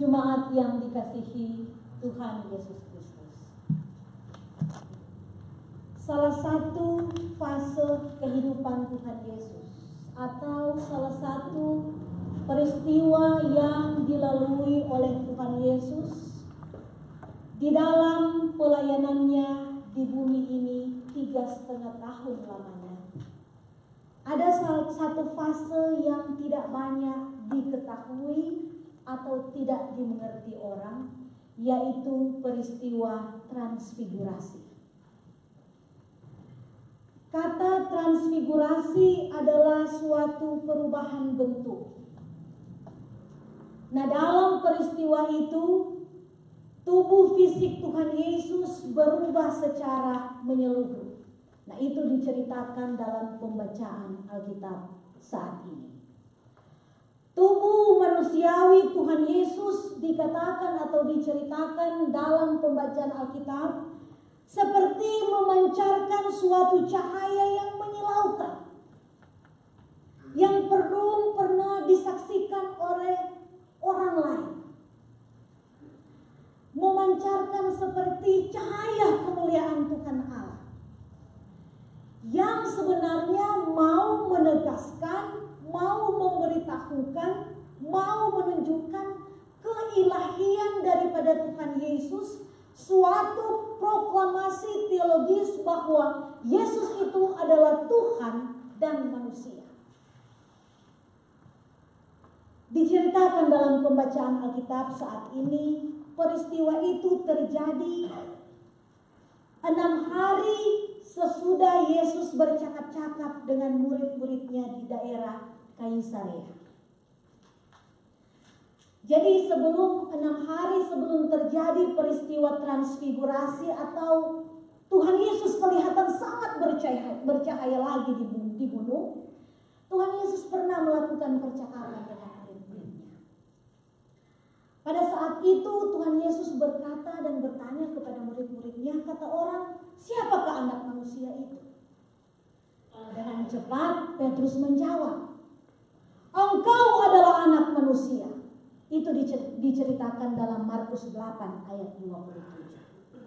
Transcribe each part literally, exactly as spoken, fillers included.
Jemaat yang dikasihi Tuhan Yesus Kristus, salah satu fase kehidupan Tuhan Yesus atau salah satu peristiwa yang dilalui oleh Tuhan Yesus di dalam pelayanannya di bumi ini tiga setengah tahun lamanya, ada salah satu fase yang tidak banyak diketahui atau tidak dimengerti orang, yaitu peristiwa transfigurasi. Kata transfigurasi adalah suatu perubahan bentuk. Nah, dalam peristiwa itu tubuh fisik Tuhan Yesus berubah secara menyeluruh. Nah, itu diceritakan dalam pembacaan Alkitab saat ini. Tubuh manusiawi Tuhan Yesus dikatakan atau diceritakan dalam pembacaan Alkitab seperti memancarkan suatu cahaya yang menyilaukan, yang belum pernah disaksikan oleh orang lain. Memancarkan seperti cahaya kemuliaan Tuhan Allah, yang sebenarnya mau menegaskan, mau memberitahukan, mau menunjukkan keilahian daripada Tuhan Yesus, suatu proklamasi teologis bahwa Yesus itu adalah Tuhan dan manusia. Diceritakan dalam pembacaan Alkitab saat ini, peristiwa itu terjadi enam hari sesudah Yesus bercakap-cakap dengan murid-muridnya di daerah Kaisarea. Jadi sebelum enam hari sebelum terjadi peristiwa transfigurasi atau Tuhan Yesus kelihatan sangat bercahaya, bercahaya lagi di, di gunung, Tuhan Yesus pernah melakukan percakapan dengan murid-muridnya. Pada saat itu Tuhan Yesus berkata dan bertanya kepada murid-muridnya, kata orang, siapakah anak manusia itu? Dengan cepat Petrus menjawab, engkau adalah anak manusia. Itu diceritakan dalam Markus delapan ayat dua puluh tujuh.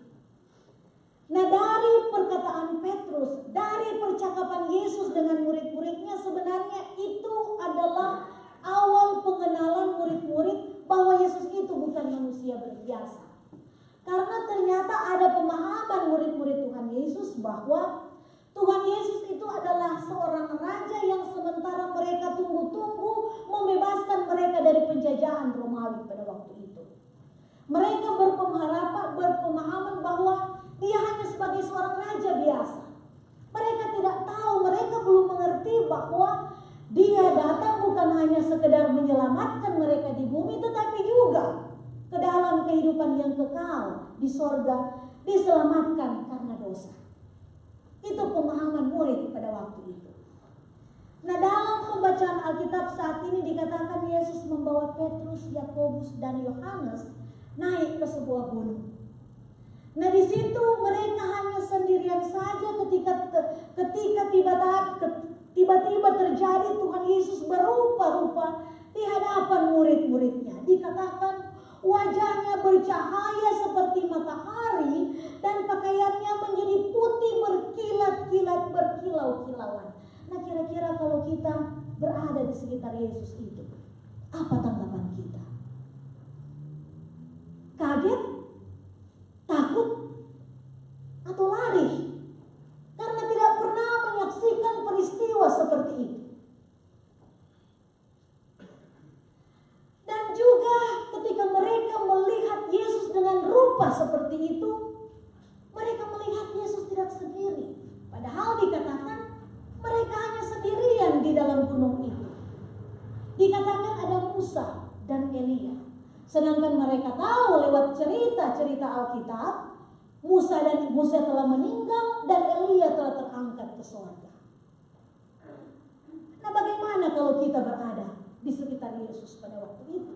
Nah, dari perkataan Petrus, dari percakapan Yesus dengan murid-muridnya, sebenarnya itu adalah awal pengenalan murid-murid bahwa Yesus itu bukan manusia biasa. Karena ternyata ada pemahaman murid-murid Tuhan Yesus bahwa Tuhan Yesus itu adalah seorang raja yang sementara mereka tunggu-tunggu membebaskan mereka dari penjajahan Romawi pada waktu itu. Mereka berpengharapan, berpemahaman bahwa dia hanya sebagai seorang raja biasa. Mereka tidak tahu, mereka belum mengerti bahwa dia datang bukan hanya sekedar menyelamatkan mereka di bumi, tetapi juga ke dalam kehidupan yang kekal di sorga, diselamatkan karena dosa. Itu pemahaman murid pada waktu itu. Nah, dalam pembacaan Alkitab saat ini dikatakan Yesus membawa Petrus, Yakobus, dan Yohanes naik ke sebuah gunung. Nah, di situ mereka hanya sendirian saja ketika ketika tiba-tiba terjadi Tuhan Yesus berupa-rupa di hadapan murid-muridnya. Dikatakan wajahnya bercahaya seperti matahari dan pakaiannya menjadi putih berkilat-kilat, berkilau-kilauan. Nah, kira-kira kalau kita berada di sekitar Yesus itu, apa tanggapan kita? Kaget? Takut? Atau lari? Karena tidak pernah menyaksikan peristiwa seperti itu. Dan juga ketika mereka melihat Yesus dengan rupa seperti itu, mereka melihat Yesus tidak sendiri. Padahal dikatakan mereka hanya sendirian di dalam gunung itu. Dikatakan ada Musa dan Elia. Sedangkan mereka tahu lewat cerita-cerita Alkitab, Musa dan Musa telah meninggal dan Elia telah terangkat ke surga. Nah, bagaimana kalau kita berada di sekitar Yesus pada waktu itu?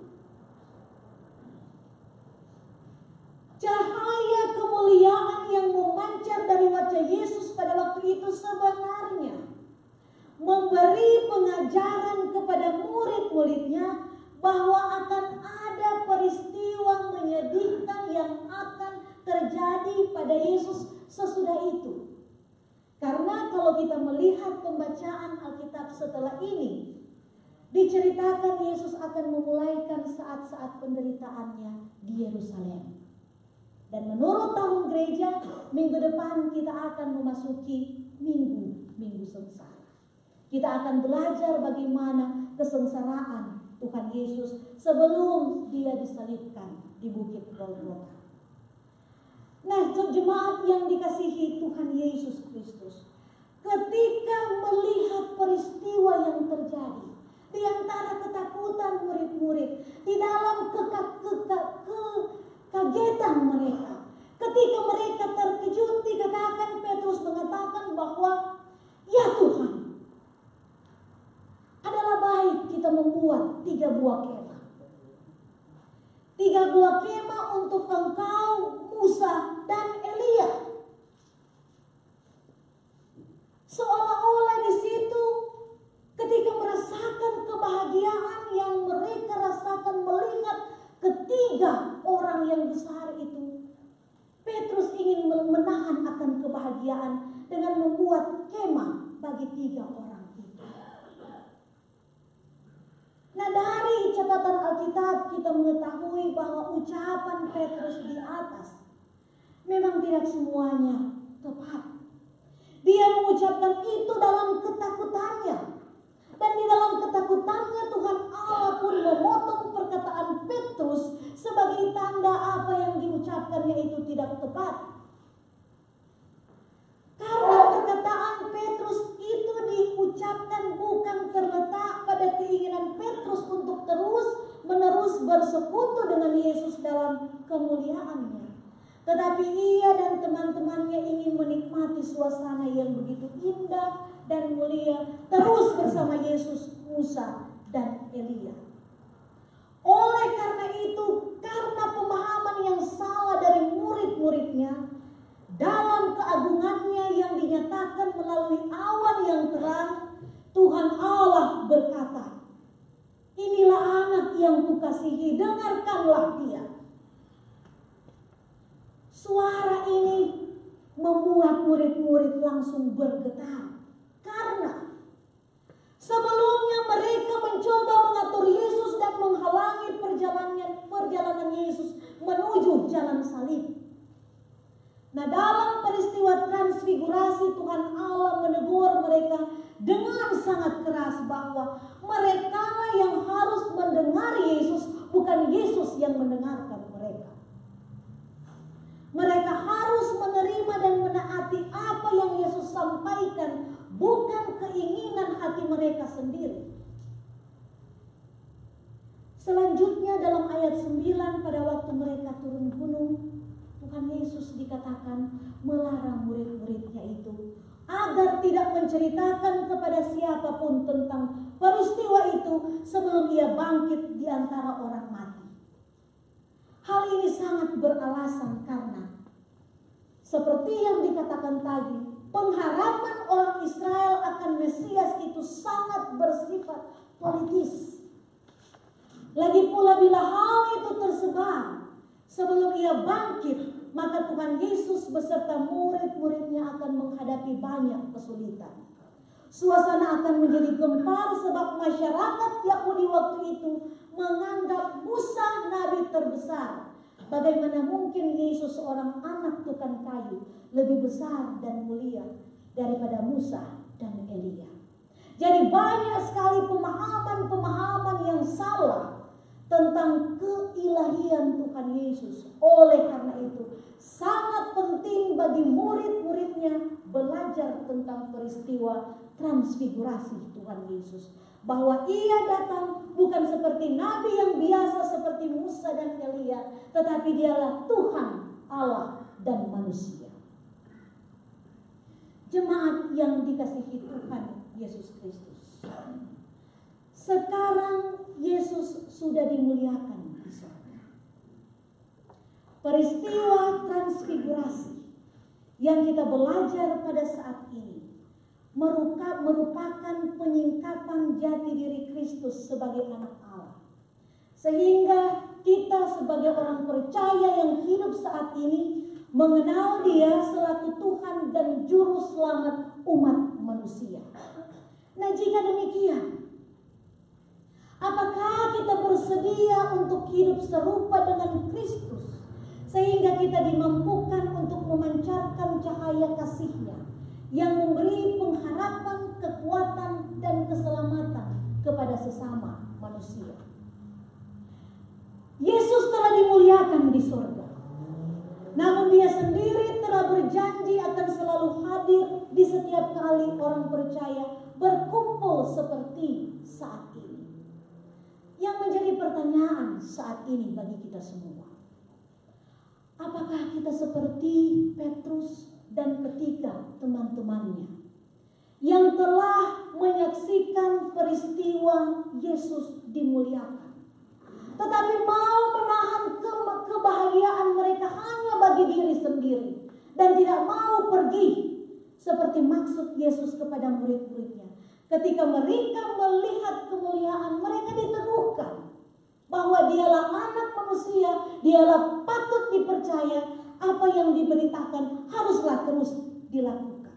Cahaya kemuliaan yang memancar dari wajah Yesus pada waktu itu sebenarnya memberi pengajaran kepada murid-muridnya bahwa akan ada peristiwa terjadi pada Yesus sesudah itu. Karena kalau kita melihat pembacaan Alkitab setelah ini, diceritakan Yesus akan memulaikan saat-saat penderitaannya di Yerusalem. Dan menurut tahun gereja, minggu depan kita akan memasuki minggu, minggu sengsara. Kita akan belajar bagaimana kesengsaraan Tuhan Yesus sebelum dia disalibkan di Bukit Golgota. Nah, jemaat yang dikasihi Tuhan Yesus Kristus, ketika melihat peristiwa yang terjadi, di antara ketakutan murid-murid, di dalam kekagetan mereka, ketika mereka terkejut, dikatakan Petrus mengatakan bahwa, ya Tuhan, adalah baik kita membuat tiga buah kemah. Tiga buah kemah untuk engkau, Musa, dan Elia. Seolah-olah di situ ketika merasakan kebahagiaan yang mereka rasakan melihat ketiga orang yang besar itu, Petrus ingin menahan akan kebahagiaan dengan membuat kemah bagi tiga orang itu. Nah, dari catatan Alkitab kita mengetahui bahwa ucapan Petrus di atas memang tidak semuanya tepat. Dia mengucapkan itu dalam ketakutannya. Dan di dalam ketakutannya Tuhan Allah pun memotong perkataan Petrus sebagai tanda apa yang diucapkannya itu tidak tepat. Karena perkataan Petrus itu diucapkan bukan terletak pada keinginan Petrus untuk terus menerus bersekutu dengan Yesus dalam kemuliaannya. Tetapi ia dan teman-temannya ingin menikmati suasana yang begitu indah dan mulia terus bersama Yesus, Musa, dan Elia. Oleh karena itu, karena pemahaman yang salah dari murid-muridnya, dalam keagungannya yang dinyatakan melalui awan yang terang, Tuhan Allah berkata, inilah anak yang kukasihi, dengarkanlah dia. Suara ini membuat murid-murid langsung bergetar. Karena sebelumnya mereka mencoba mengatur Yesus dan menghalangi perjalanan, perjalanan Yesus menuju jalan salib. Nah, dalam peristiwa transfigurasi Tuhan Allah menegur mereka dengan sangat keras bahwa mereka yang harus mendengar Yesus, bukan Yesus yang mendengarkan mereka. Mereka harus menerima dan menaati apa yang Yesus sampaikan, bukan keinginan hati mereka sendiri. Selanjutnya dalam ayat sembilan, pada waktu mereka turun gunung, Tuhan Yesus dikatakan melarang murid-muridnya itu agar tidak menceritakan kepada siapapun tentang peristiwa itu sebelum ia bangkit di antara orang mati. Hal ini sangat beralasan karena seperti yang dikatakan tadi, pengharapan orang Israel akan Mesias itu sangat bersifat politis. Lagi pula bila hal itu tersebar sebelum ia bangkit, maka Tuhan Yesus beserta murid-muridnya akan menghadapi banyak kesulitan. Suasana akan menjadi gempar sebab masyarakat Yahudi waktu itu menganggap Musa nabi terbesar. Bagaimana mungkin Yesus seorang anak tukang kayu lebih besar dan mulia daripada Musa dan Elia. Jadi banyak sekali pemahaman-pemahaman yang salah tentang keilahian Tuhan Yesus. Oleh karena itu sangat penting bagi murid-muridnya belajar tentang peristiwa transfigurasi Tuhan Yesus. Bahwa ia datang bukan seperti nabi yang biasa seperti Musa dan Elia, tetapi dialah Tuhan, Allah, dan manusia. Jemaat yang dikasihi Tuhan Yesus Kristus, sekarang Yesus sudah dimuliakan di sorga. Peristiwa transfigurasi yang kita belajar pada saat ini merupakan penyingkapan jati diri Kristus sebagai anak Allah. Sehingga kita sebagai orang percaya yang hidup saat ini mengenal Dia selaku Tuhan dan Juru Selamat umat manusia. Nah, jika demikian, apakah kita bersedia untuk hidup serupa dengan Kristus, sehingga kita dimampukan untuk memancarkan cahaya kasih-Nya yang memberi pengharapan, kekuatan, dan keselamatan kepada sesama manusia? Yesus telah dimuliakan di surga, namun Dia sendiri telah berjanji akan selalu hadir di setiap kali orang percaya berkumpul seperti saat ini. Yang menjadi pertanyaan saat ini bagi kita semua, apakah kita seperti Petrus dan ketiga teman-temannya yang telah menyaksikan peristiwa Yesus dimuliakan, tetapi mau menahan ke- kebahagiaan mereka hanya bagi diri sendiri dan tidak mau pergi seperti maksud Yesus kepada murid-muridnya? Ketika mereka melihat kemuliaan, mereka diteguhkan bahwa Dialah anak manusia, Dialah patut dipercaya, apa yang diberitakan haruslah terus dilakukan.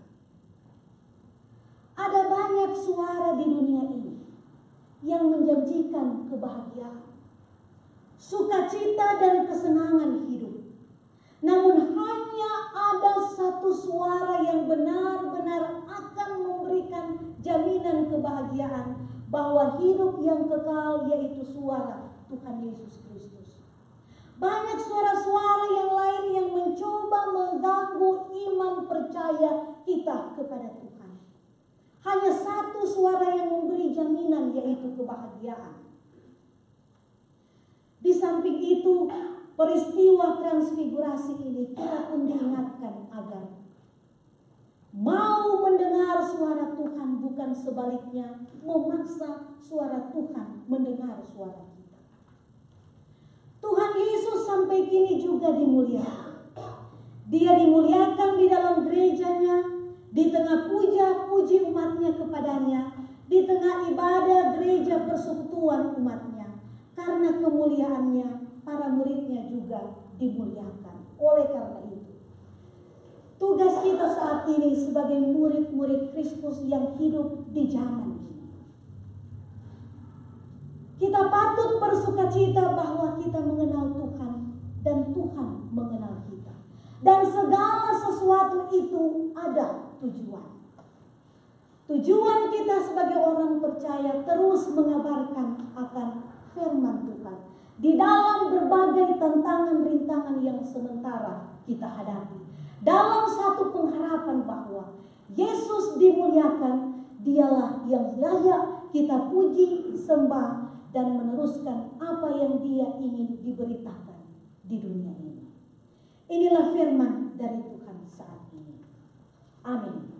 Ada banyak suara di dunia ini yang menjanjikan kebahagiaan, sukacita dan kesenangan hidup. Namun hanya ada satu suara yang benar-benar akan memberikan jaminan kebahagiaan, bahwa hidup yang kekal, yaitu suara Tuhan Yesus Kristus. Banyak suara-suara yang lain yang mencoba mengganggu iman percaya kita kepada Tuhan. Hanya satu suara yang memberi jaminan, yaitu kebahagiaan. Di samping itu, peristiwa transfigurasi ini kita pun diingatkan agar mau mendengar suara Tuhan, bukan sebaliknya memaksa suara Tuhan mendengar suara kita. Tuhan Yesus sampai kini juga dimuliakan. Dia dimuliakan di dalam gerejanya, di tengah puja-puji umatnya kepadanya, di tengah ibadah gereja persekutuan umatnya. Karena kemuliaannya, para muridnya juga dimuliakan. Oleh karena itu, tugas kita saat ini sebagai murid-murid Kristus yang hidup di zaman ini, kita patut bersukacita bahwa kita mengenal Tuhan dan Tuhan mengenal kita. Dan segala sesuatu itu ada tujuan. Tujuan kita sebagai orang percaya terus mengabarkan akan firman Tuhan di dalam berbagai tantangan rintangan yang sementara kita hadapi, dalam satu pengharapan bahwa Yesus dimuliakan, Dialah yang layak kita puji, sembah, dan meneruskan apa yang Dia ingin diberitakan di dunia ini. Inilah firman dari Tuhan saat ini. Amin.